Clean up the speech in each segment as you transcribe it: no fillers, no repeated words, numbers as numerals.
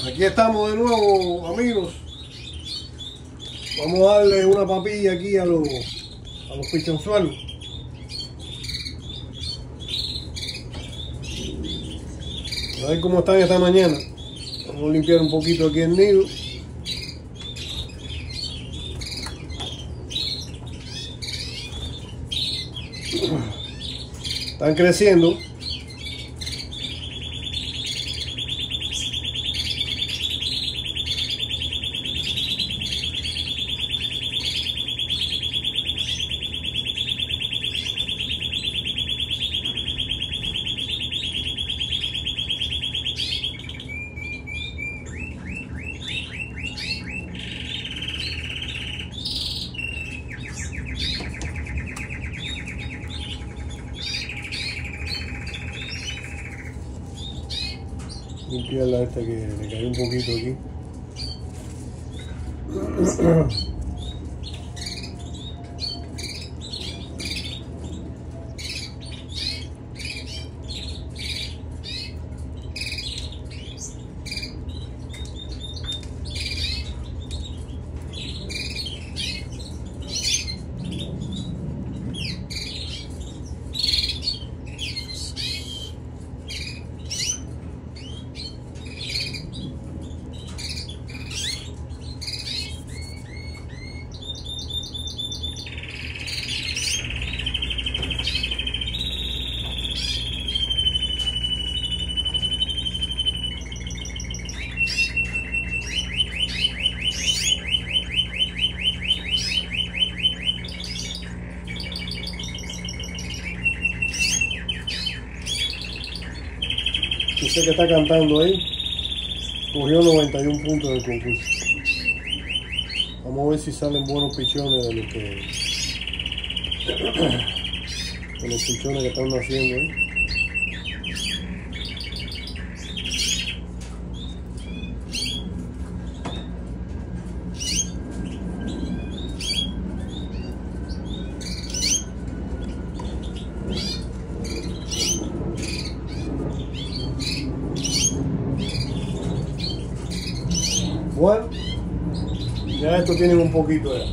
Aquí estamos de nuevo, amigos. Vamos a darle una papilla aquí a los pichonzuelos. A ver cómo están esta mañana. Vamos a limpiar un poquito aquí el nido. Están creciendo. Limpiarla esta que le cayó un poquito aquí. Usted que está cantando ahí, cogió 91 puntos del concurso. Vamos a ver si salen buenos pichones de los pichones que están naciendo ahí. Bueno, ya estos tienen un poquito ya.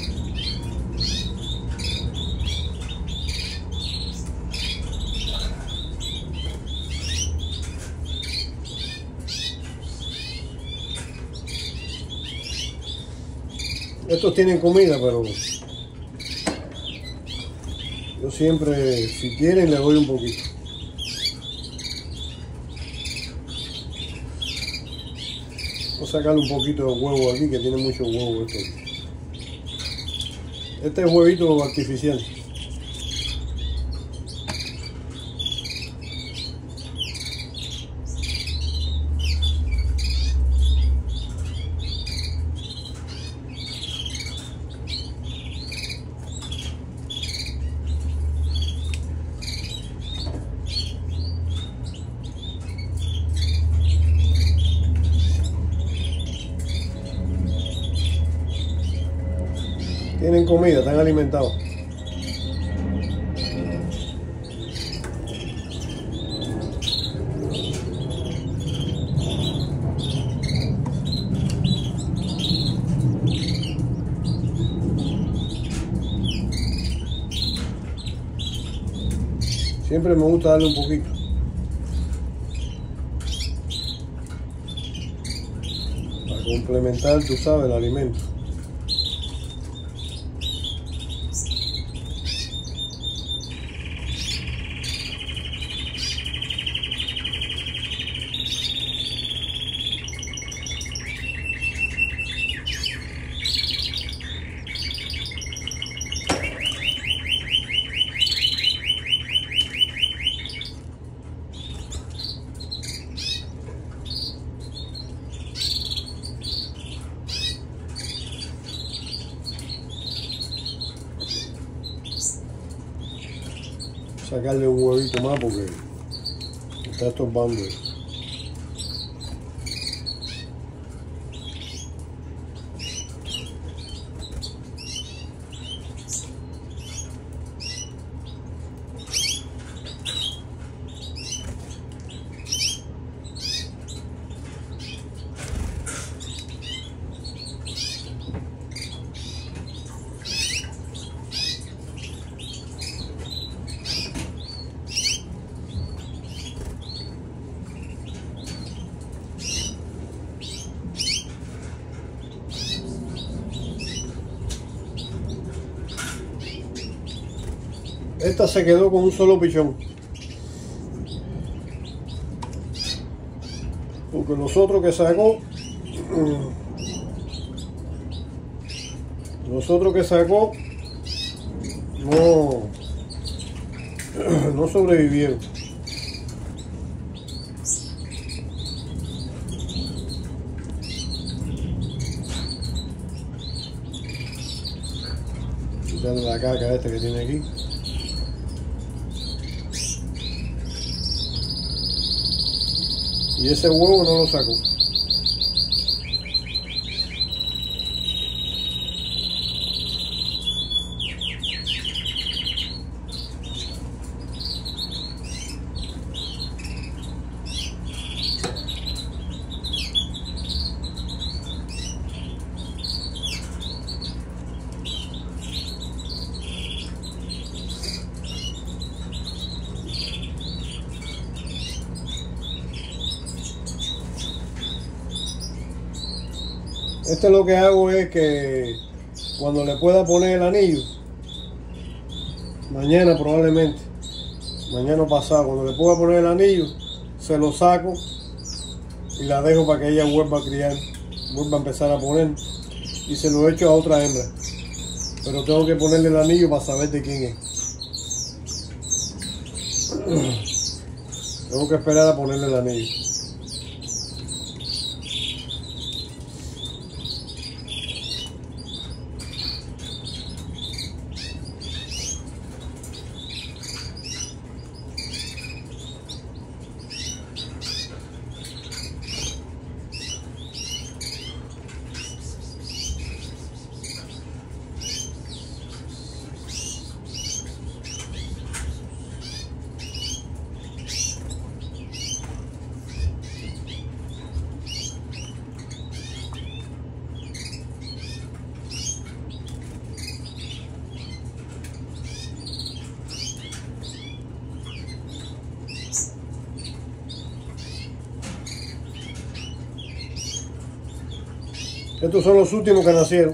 Estos tienen comida, pero yo siempre, si quieren, les doy un poquito. Voy a sacarle un poquito de huevo aquí, que tiene mucho huevo esto. Este es huevito artificial. Tienen comida, están alimentados. Siempre me gusta darle un poquito. Para complementar, tú sabes, el alimento. Sacarle un huevito más porque está estorbando. Esta se quedó con un solo pichón. Porque los otros que sacó, no sobrevivieron. Quitarle la caca esta que tiene aquí. Y ese huevo no lo sacó. Lo que hago es que cuando le pueda poner el anillo, mañana probablemente, mañana pasado, cuando le pueda poner el anillo, se lo saco y la dejo para que ella vuelva a criar, vuelva a empezar a poner, y se lo echo a otra hembra. Pero tengo que ponerle el anillo para saber de quién es. Tengo que esperar a ponerle el anillo. Estos son los últimos que nacieron.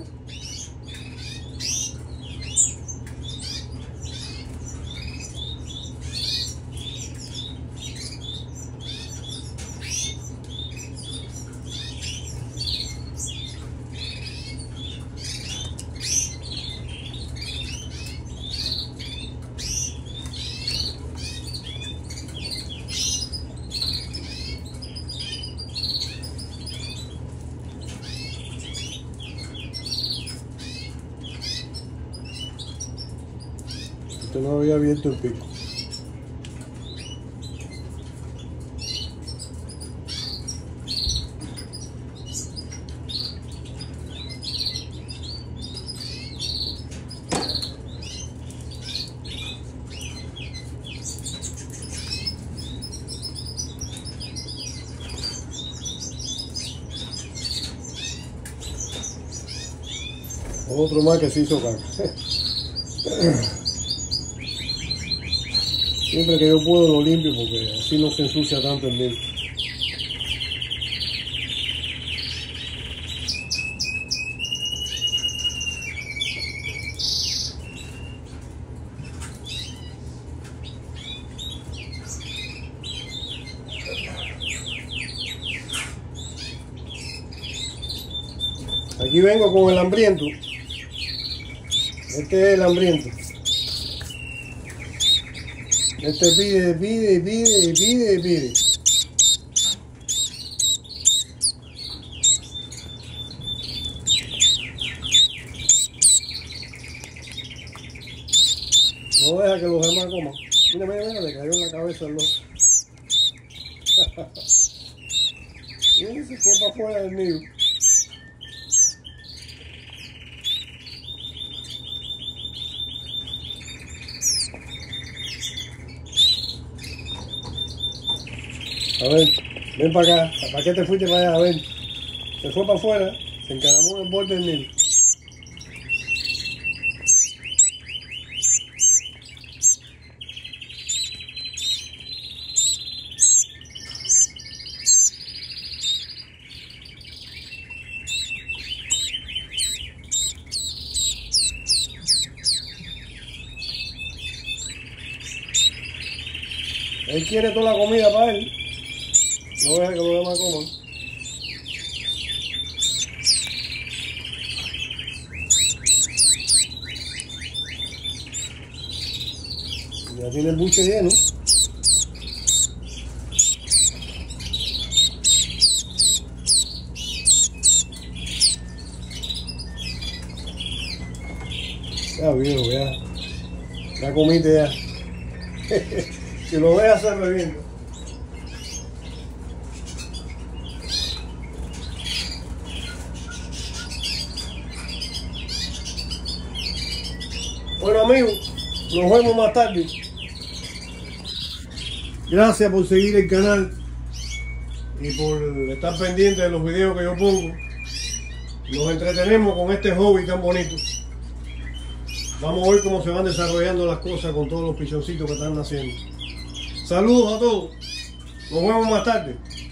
No había abierto el pico. Otro más que se hizo caca. Siempre que yo puedo lo limpio porque así no se ensucia tanto el medio. Aquí vengo con el hambriento. Este es el hambriento. Este pide. No deja que los demás coman. Mira, le cayó en la cabeza el loco. Y se fue para afuera del nido. A ver, ven para acá. ¿Para qué te fuiste para allá? A ver. Se fue para afuera, se encaramó en el borde del nido. Él quiere toda la comida para él. No deja que los demás coman. Ya tiene el buche lleno. Ya viejo, ya comiste ya. Si lo dejas se revienta. Bueno amigos, nos vemos más tarde. Gracias por seguir el canal y por estar pendiente de los videos que yo pongo. Nos entretenemos con este hobby tan bonito. Vamos a ver cómo se van desarrollando las cosas con todos los pichoncitos que están naciendo. Saludos a todos. Nos vemos más tarde.